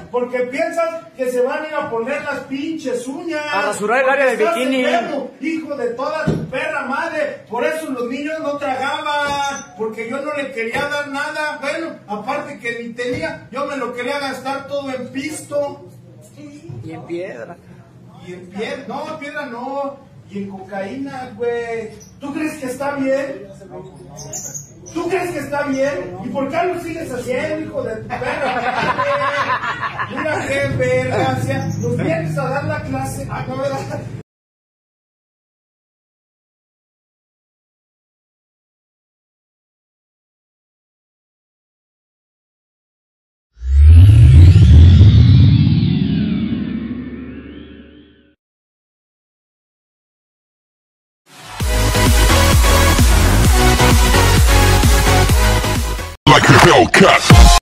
porque piensas que se van a ir a poner las pinches uñas. A rasurar el área del bikini. Enfermo, hijo de toda tu perra madre. Por eso los niños no tragaban, porque yo no le quería dar nada. Bueno, aparte que ni tenía, yo me lo quería gastar todo en pisto. Y en piedra. Y en piedra, no, en piedra no. Y en cocaína, güey. ¿Tú crees que está bien? ¿Tú crees que está bien? ¿Y por qué lo sigues haciendo, hijo de tu perra? Mira qué verga, nos vienes a dar la clase. Ah, no, ¿verdad? Like a Hellcat.